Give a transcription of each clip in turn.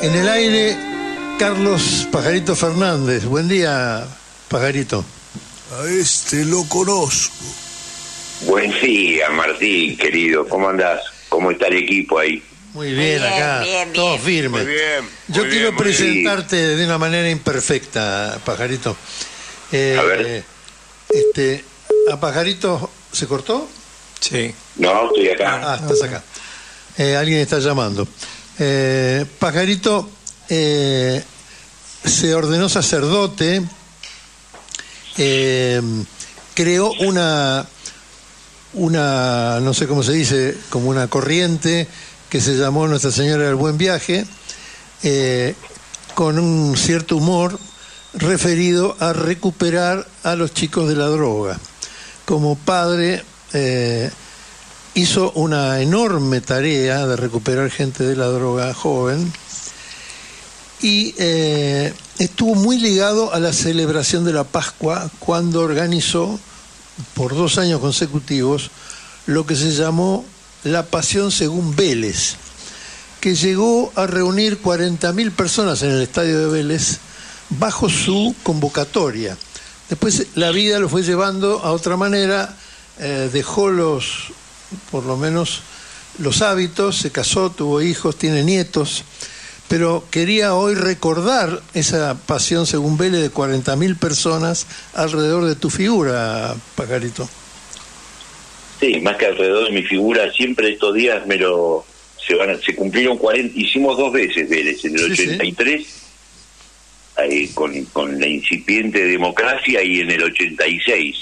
En el aire, Carlos Pajarito Fernández. Buen día, Pajarito. A este lo conozco. Buen día, Martín, querido. ¿Cómo andás? ¿Cómo está el equipo ahí? Muy bien, acá, todo firme. Muy bien. Yo quiero bien, presentarte de una manera imperfecta, Pajarito. A ver. ¿A Pajarito se cortó? Sí. No, estoy acá. Ah, estás acá. Alguien está llamando. Pajarito se ordenó sacerdote, creó una, no sé cómo se dice, como una corriente que se llamó Nuestra Señora del Buen Viaje, con un cierto humor referido a recuperar a los chicos de la droga. Como padre hizo una enorme tarea de recuperar gente de la droga joven y estuvo muy ligado a la celebración de la Pascua cuando organizó por 2 años consecutivos lo que se llamó la Pasión según Vélez, que llegó a reunir 40.000 personas en el estadio de Vélez bajo su convocatoria. Después la vida lo fue llevando a otra manera, dejó por lo menos los hábitos, se casó, tuvo hijos, tiene nietos, pero quería hoy recordar esa Pasión según Vélez de 40.000 personas alrededor de tu figura, Pajarito. Sí, más que alrededor de mi figura, siempre estos días se cumplieron 40, hicimos 2 veces Vélez, en el 83, ahí, con la incipiente democracia, y en el 86,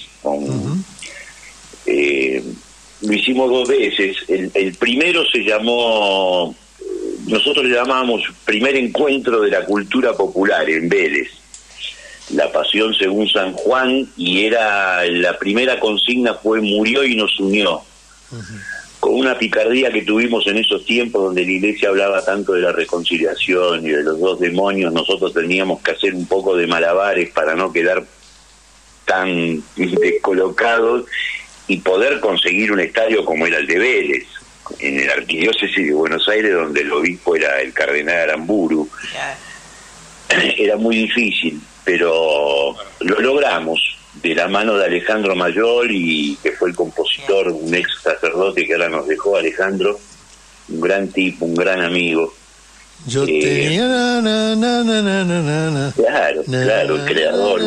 lo hicimos 2 veces. El primero se llamó, nosotros le llamábamos Primer Encuentro de la Cultura Popular en Vélez, la Pasión según San Juan, y era la primera consigna fue murió y nos unió. Con una picardía que tuvimos en esos tiempos donde la iglesia hablaba tanto de la reconciliación y de los 2 demonios, nosotros teníamos que hacer un poco de malabares para no quedar tan descolocados y poder conseguir un estadio como era el de Vélez, en el arquidiócesis de Buenos Aires, donde el obispo era el cardenal Aramburu. Era muy difícil, pero lo logramos, de la mano de Alejandro Mayol, y que fue el compositor, un ex sacerdote que ahora nos dejó, Alejandro, un gran tipo, un gran amigo. Yo tenía claro, el creador,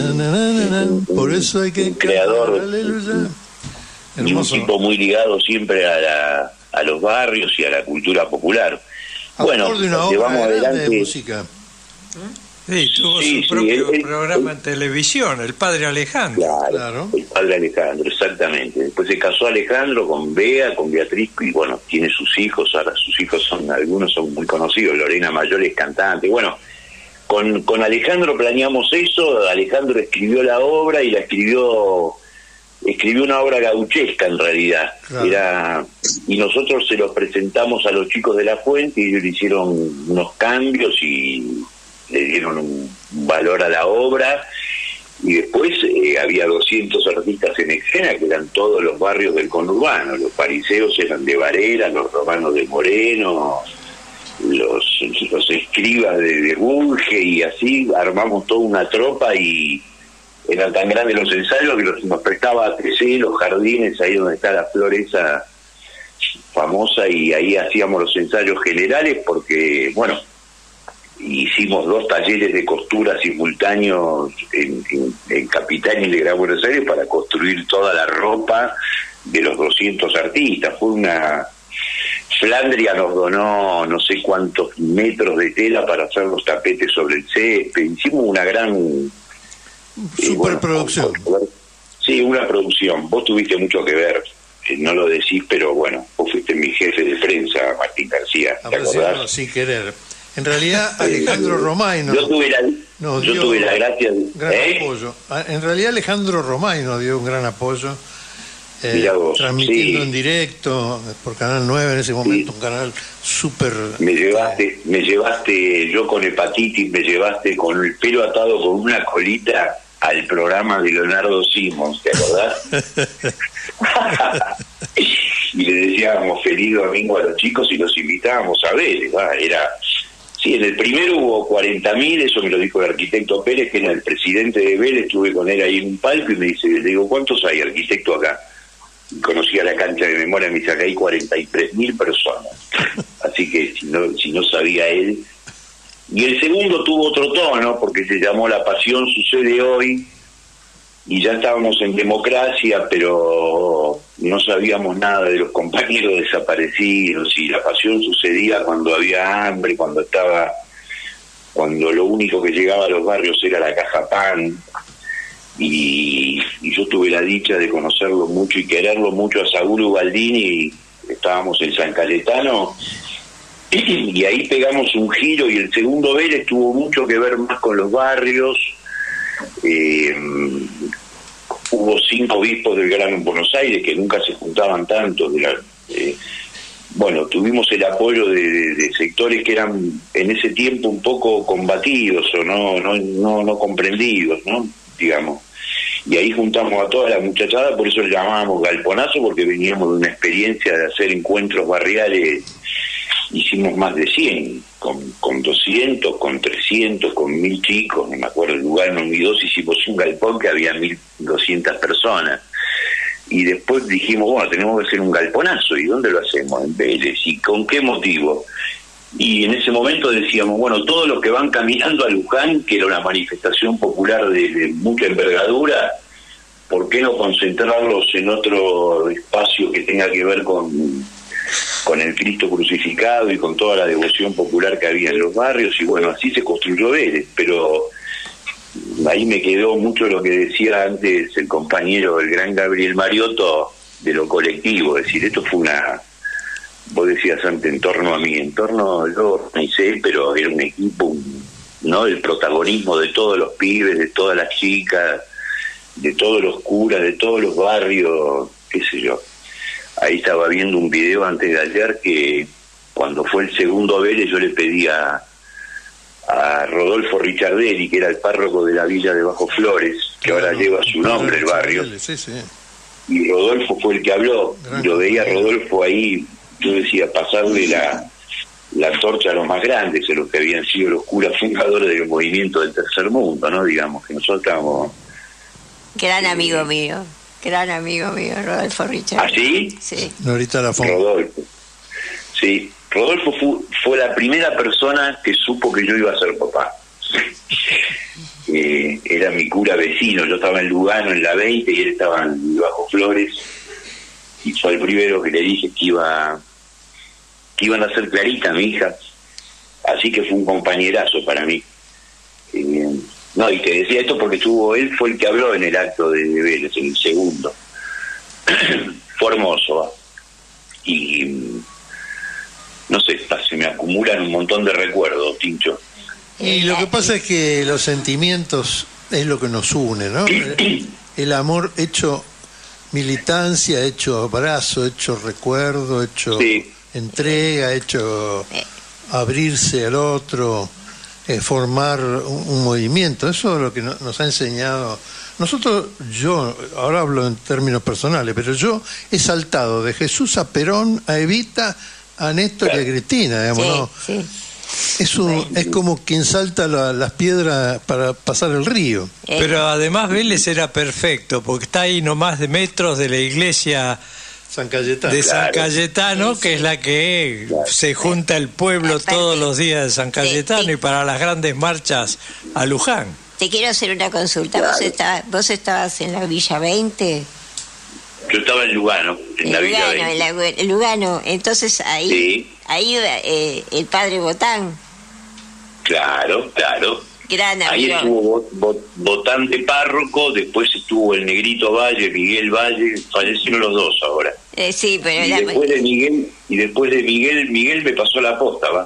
por eso hay que un creador, aleluya. Y un tipo muy ligado siempre a los barrios y a la cultura popular. Bueno, llevamos adelante de música. Sí, tuvo su propio programa en televisión, el Padre Alejandro. Claro, el Padre Alejandro, exactamente. Después se casó Alejandro con Beatriz, y bueno, tiene sus hijos. Ahora sus hijos algunos son muy conocidos. Lorena Mayol es cantante. Bueno, con Alejandro planeamos eso. Alejandro escribió la obra y escribió una obra gauchesca en realidad. Claro. Y nosotros se los presentamos a los chicos de La Fuente y ellos le hicieron unos cambios y le dieron un valor a la obra, y después había 200 artistas en escena que eran todos los barrios del conurbano. Los fariseos eran de Varela, los romanos de Moreno, los escribas de Bunge, y así armamos toda una tropa, y eran tan grandes los ensayos que nos prestaba a TC, los jardines, ahí donde está la flor esa famosa, y ahí hacíamos los ensayos generales, porque, bueno, hicimos 2 talleres de costura simultáneos en Capital y en Gran Buenos Aires para construir toda la ropa de los 200 artistas. Fue una... Flandria nos donó no sé cuántos metros de tela para hacer los tapetes sobre el césped. Hicimos una gran... superproducción. Sí, una producción. Vos tuviste mucho que ver, no lo decís, pero bueno, vos fuiste mi jefe de prensa, Martín García, ¿te acordás? Sin querer. En realidad, Alejandro Romay yo tuve la gracia de... gran apoyo. En realidad, Alejandro Romay nos dio un gran apoyo, transmitiendo en directo por Canal 9 en ese momento, un canal súper... Me llevaste, yo con hepatitis, me llevaste con el pelo atado con una colita al programa de Leonardo Simons, ¿te acordás? Y le decíamos feliz domingo a los chicos y los invitábamos a ver, era Sí, en el primero hubo 40.000, eso me lo dijo el arquitecto Pérez, que era el presidente de Vélez. Estuve con él ahí en un palco y me dice, le digo, ¿cuántos hay, arquitecto, acá? Y conocía la cancha de memoria, me dice, acá hay 43.000 personas. Así que si no sabía él. Y el segundo tuvo otro tono, porque se llamó La Pasión Sucede Hoy, y ya estábamos en democracia, pero no sabíamos nada de los compañeros desaparecidos, y la pasión sucedía cuando había hambre, cuando lo único que llegaba a los barrios era la caja pan, y yo tuve la dicha de conocerlo mucho y quererlo mucho a Saúl Ubaldini. Estábamos en San Cayetano y ahí pegamos un giro, y el segundo Vélez tuvo mucho que ver más con los barrios. Hubo 5 obispos del Grano en Buenos Aires, que nunca se juntaban tanto. Bueno, tuvimos el apoyo de sectores que eran en ese tiempo un poco combatidos o no comprendidos, ¿no? Digamos. Y ahí juntamos a toda la muchachada, por eso le llamábamos galponazo, porque veníamos de una experiencia de hacer encuentros barriales. Hicimos más de 100, con 200, con 300, con 1.000 chicos. No me acuerdo el lugar, en Unidós hicimos un galpón que había 1.200 personas. Y después dijimos, bueno, tenemos que hacer un galponazo. ¿Y dónde lo hacemos? En Vélez. ¿Y con qué motivo? Y en ese momento decíamos, bueno, todos los que van caminando a Luján, que era una manifestación popular de mucha envergadura, ¿por qué no concentrarlos en otro espacio que tenga que ver con el Cristo crucificado y con toda la devoción popular que había en los barrios? Y bueno, así se construyó Vélez. Pero ahí me quedó mucho lo que decía antes el compañero, el gran Gabriel Mariotto, de lo colectivo. Es decir, esto fue vos decías antes, en torno a mí, yo organicé, pero era un equipo, ¿no? El protagonismo de todos los pibes, de todas las chicas, de todos los curas, de todos los barrios, qué sé yo. Ahí estaba viendo un video antes de ayer que cuando fue el segundo Vélez yo le pedí a Rodolfo Richardelli, que era el párroco de la villa de Bajo Flores, que ahora lleva su nombre el barrio. Sí, sí. Y Rodolfo fue el que habló. Yo veía a Rodolfo ahí, yo decía, pasarle la antorcha a los más grandes, a los que habían sido los curas fundadores del movimiento del tercer mundo, ¿no? Digamos que nosotros estábamos... Gran amigo mío, Rodolfo Richard. ¿Ah, sí? Sí. Norita Lafont. Rodolfo. Sí, Rodolfo fue la primera persona que supo que yo iba a ser papá. Era mi cura vecino, yo estaba en Lugano en la 20 y él estaba en Bajo Flores, y fue el primero que le dije que iban a ser Clarita, mi hija. Así que fue un compañerazo para mí. No, y te decía esto porque él fue el que habló en el acto de Vélez, en el segundo. Fue hermoso, ¿eh? Y no sé, se me acumulan un montón de recuerdos, Tincho. Y lo que pasa es que los sentimientos es lo que nos une, ¿no? El amor hecho militancia, hecho abrazo, hecho recuerdo, hecho entrega, hecho abrirse al otro, formar un movimiento. Eso es lo que nos ha enseñado. Nosotros, yo, ahora hablo en términos personales, pero yo he saltado de Jesús a Perón, a Evita, a Néstor y a Cristina, digamos, ¿no? Sí. Es como quien salta las piedras para pasar el río. Pero además Vélez era perfecto, porque está ahí nomás de metros de la iglesia San Cayetano. de San Cayetano, que es la que se junta el pueblo todos los días de San Cayetano y para las grandes marchas a Luján. Te quiero hacer una consulta. ¿Vos estabas en la Villa 20? Yo estaba en Lugano, en la Villa 20. En Lugano, entonces ahí el padre Botán. Claro. Gran amigo. Ahí estuvo Botán de párroco, después estuvo el Negrito Valle, Miguel Valle, fallecieron los dos ahora. Sí, pero y después de Miguel me pasó la posta, ¿va?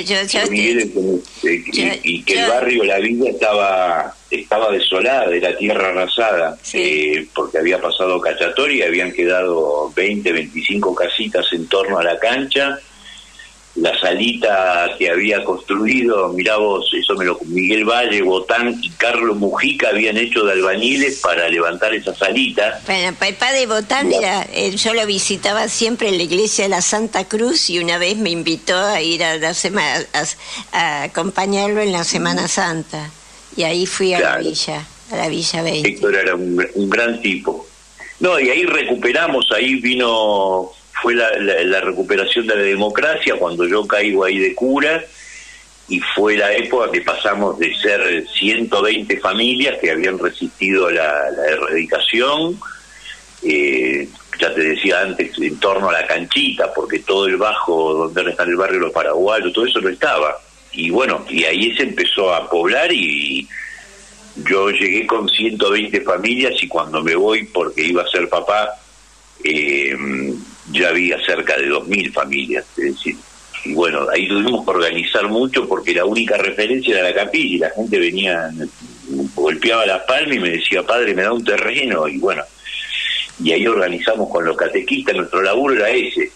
Y que el barrio, la villa estaba desolada, era tierra arrasada, porque había pasado cachatoria, habían quedado 20, 25 casitas en torno a la cancha, la salita que había construido, mirá vos, Miguel Valle, Botán y Carlos Mujica habían hecho de albañiles para levantar esa salita. Bueno, el padre Botán yo lo visitaba siempre en la iglesia de la Santa Cruz, y una vez me invitó a ir a acompañarlo en la Semana Santa, y ahí fui a la Villa 20. Héctor era un gran tipo. No, y ahí recuperamos, fue la recuperación de la democracia cuando yo caigo ahí de cura, y fue la época que pasamos de ser 120 familias que habían resistido la erradicación, ya te decía antes, en torno a la canchita, porque todo el bajo donde ahora está el barrio Los Paraguayos, todo eso no estaba. Y bueno, y ahí se empezó a poblar, y yo llegué con 120 familias, y cuando me voy, porque iba a ser papá, ya había cerca de 2.000 familias, es decir, y bueno, ahí tuvimos que organizar mucho, porque la única referencia era la capilla, y la gente venía, golpeaba las palmas y me decía, padre, me da un terreno, y bueno, y ahí organizamos con los catequistas, nuestro laburo era ese,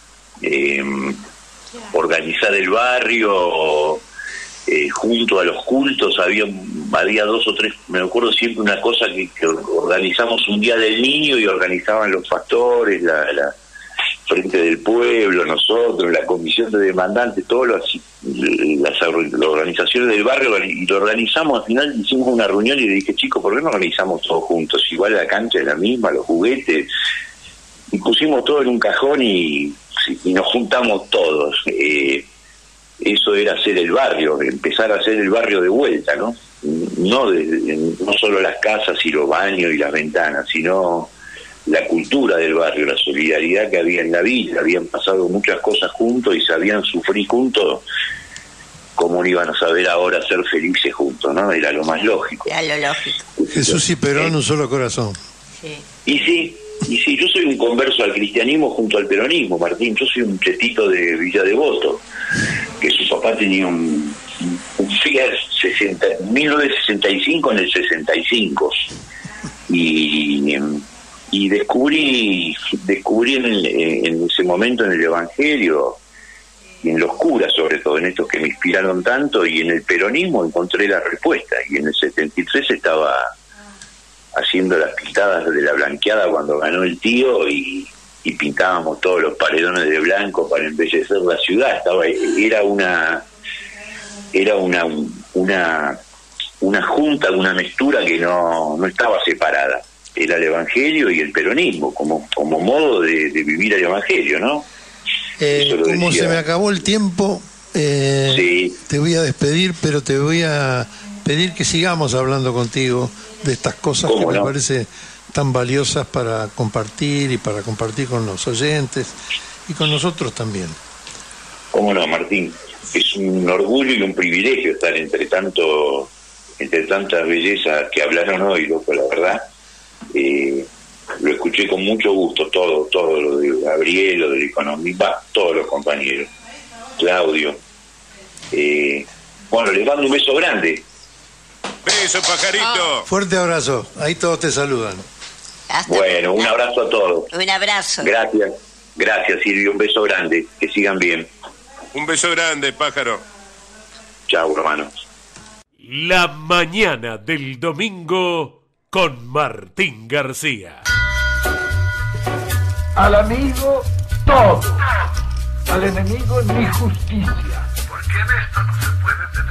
organizar el barrio, junto a los cultos, había 2 o 3, me acuerdo siempre una cosa que organizamos un día del niño, y organizaban los pastores, la Frente del Pueblo, nosotros, la comisión de demandantes, todas las organizaciones del barrio, y lo organizamos. Al final hicimos una reunión y le dije, chicos, ¿por qué no organizamos todos juntos? Igual la cancha es la misma, los juguetes, y pusimos todo en un cajón y nos juntamos todos. Eso era hacer el barrio, empezar a hacer el barrio de vuelta, ¿no? No solo las casas y los baños y las ventanas, sino la cultura del barrio, la solidaridad que había en la villa. Habían pasado muchas cosas juntos y sabían sufrir juntos. ¿Cómo no iban a saber ahora ser felices juntos, no? Era lo más lógico. Era lo lógico. Jesús y Perón, un solo corazón. Sí. Y sí, yo soy un converso al cristianismo junto al peronismo, Martín. Yo soy un chetito de Villa Devoto, que su papá tenía un Fiat 1965 en el 65. Y descubrí en ese momento en el Evangelio, y en los curas sobre todo, en estos que me inspiraron tanto, y en el peronismo encontré la respuesta. Y en el 73 estaba haciendo las pintadas de la blanqueada cuando ganó el tío, y pintábamos todos los paredones de blanco para embellecer la ciudad. Era una junta, una mezcla que no estaba separada. Era el Evangelio y el peronismo como modo de vivir el Evangelio, ¿no? Como se me acabó el tiempo, sí. Te voy a despedir, pero te voy a pedir que sigamos hablando contigo de estas cosas que me parece tan valiosas para compartir, y para compartir con los oyentes y con nosotros también. ¿Cómo no, Martín? Es un orgullo y un privilegio estar entre tantas bellezas que hablaron hoy, loco, la verdad. Lo escuché con mucho gusto, todo lo de Gabriel, lo de Economía, todos los compañeros, Claudio. Bueno, les mando un beso grande. Beso, pajarito. Fuerte abrazo, ahí todos te saludan. Bueno, un abrazo a todos. Un abrazo. Gracias Silvio, un beso grande, que sigan bien. Un beso grande, pájaro. Chau, hermano. La mañana del domingo con Martín García. Al amigo todo, al enemigo ni justicia. Porque en esto no se puede tener